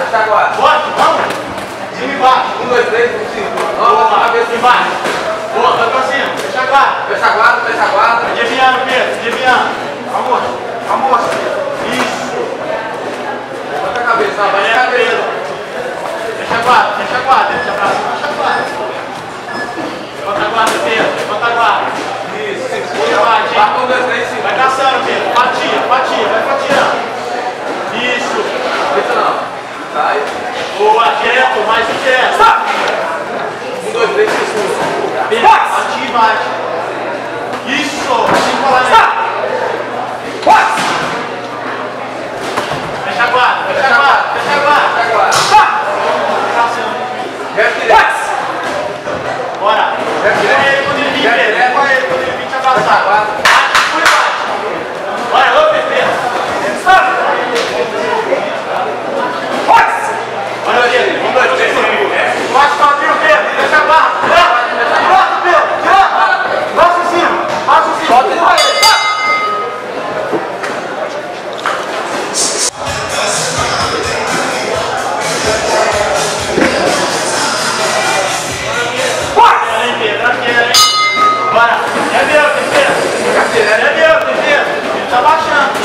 fecha agora. Forte, vamos. Cima e baixo. 1, 2, 3, 4, 5. Vamos lá, cabeça embaixo. Boa, vai pra cima. Fecha a guarda. Fecha a guarda, fecha a guarda. Adivinhando, Pedro, adivinhando. Vamos. Isso. Levanta a cabeça, vai Vai, a cabeça. Fecha a guarda. Deixa pra cima, fecha a guarda. Levanta a guarda, Pedro, levanta a guarda. Isso, Segura, bate. 4, 1, 2, 3, 5. Vai caçando, Pedro. Fatia, vai fatiando. Isso. Isso não. Sai. Boa, direto, mais um direto. 1, 2, 3, 4, 5. Pedro, fatia e bate. Isso. Assim colar nele. Fecha a guarda, fecha a guarda. Rep direto. Bora. Põe ele quando ele vir, Pedro. Põe ele quando ele vir te abraçar. Bate, fui e bate. Bora, ô, Pedro. Olha o Pedro. 1, 2, 3, 5. Bate o quadril, Pedro. Fecha a guarda. Direto, Pedro. Direto. Baixa em cima. Solta ele. Bora! É meu, terceiro! É meu, terceiro! Ele tá baixando!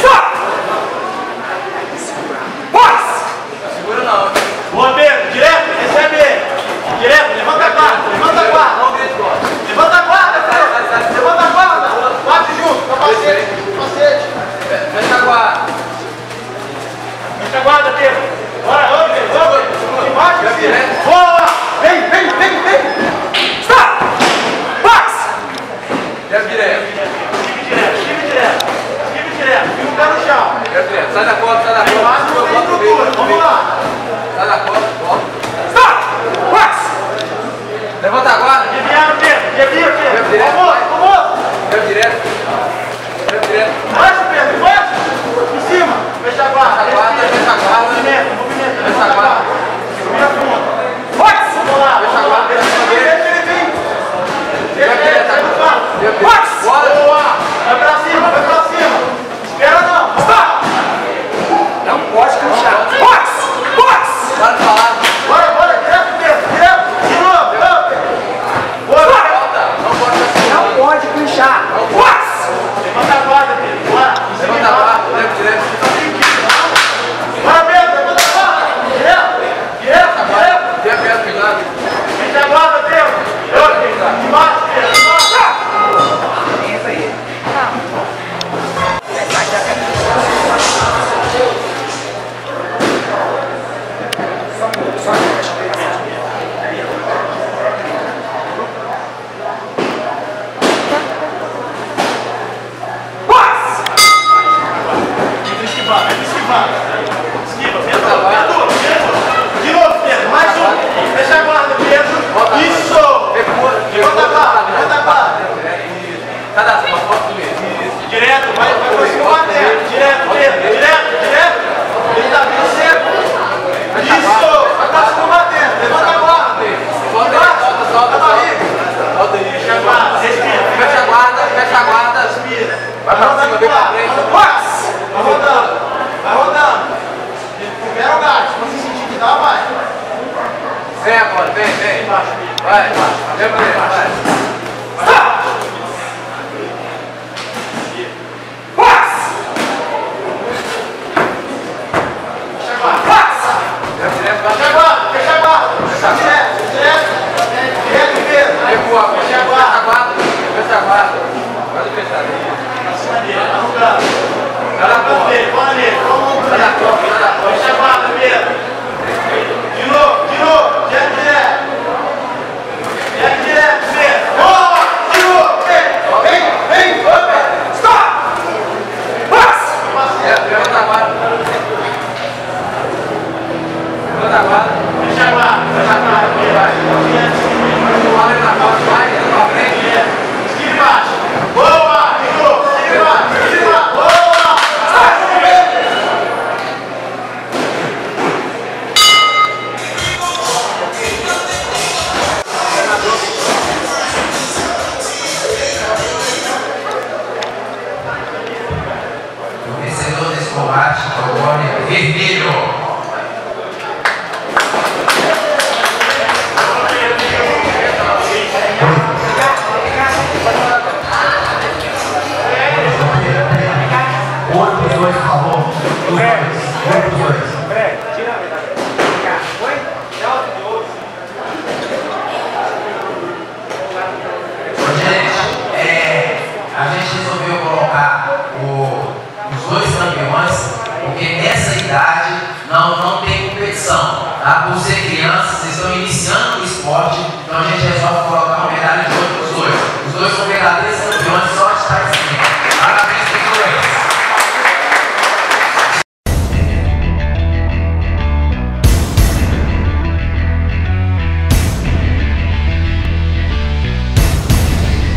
Segura não. Boa, Pedro! Direto! Recebe ele! Direto! Levanta a guarda! Levanta a guarda! Levanta a guarda, Pedro! Levanta a guarda! Bate junto! Capacete! Fecha a guarda. Fecha a guarda, Pedro! Bora! Ô, Pedro! Embaixo, filho! Boa! Vem! Rep direto. Esquive direto! Fica o pé no chão! Rep direto. Sai da porta, sai da porta. Bate no meio do duro! Vamos lá! Sai da porta, volta. Levanta a guarda. Desviaram, Pedro! Rep direto. Vamos! Rep direto. Rep direto. Baixa, Pedro, baixa! Em cima! Fecha a guarda! Fecha a guarda. Movimento! Fecha a guarda. Vira fundo! Vamos lá! Fecha a guarda. Deixa ele vir! Deixa ele, sai do canto! Bora. Boa! Vai pra cima! Espera não! Não pode canchar. Para de falar. Bora! Direto, Pedro! Direto! De novo! Boa! Volta. Não pode canchar. Não pode puxar. Levanta a guarda, Pedro! Bora! Levanta a guarda. Rep direto. Bora, Pedro! Levanta a guarda! Direto! Rep direto, cuidado. Fecha a guarda, Pedro! Embaixo, Pedro! Isso aí. Esquiva, Pedro! De novo, Pedro! Mais um! Fecha a guarda, Pedro! Isso! Levanta a guarda! Cada uma foto mesmo. Direto, vai por cima do bater! Direto, Pedro! Direto! Ele tá vindo seco! Isso! Vai pra cima batendo! Levanta a guarda! Solta. Solta aí. Fecha a guarda! Respira! Fecha a guarda. Respira! Vai pra cima, vem pra frente. Vai rodando! Recupera o gás! Se você sentir que dá, vai! Vem agora, vem. Embaixo, Vai. Vem pra dentro, vai. Fecha a guarda! Direto, Pedro! Recua, fecha a guarda. Pode fechar. Bora nele! Sai da porta. Fecha a guarda, Pedro! De novo! Direto, Pedro! Boa! De novo, Pedro! Vem! Stop! Levanta a guarda. Fecha a guarda, Pedro! Olha na porta, vai pra frente. Esquiva embaixo! Boa! De novo! Esquiva! Boa! O vencedor desse combate é o homem vermelho. dois, por favor. Os dois. Vem os dois. Fred, tira a verdade. Oi? Gente, a gente resolveu colocar os dois campeões, porque nessa idade não tem competição. Tá? Por ser criança, vocês estão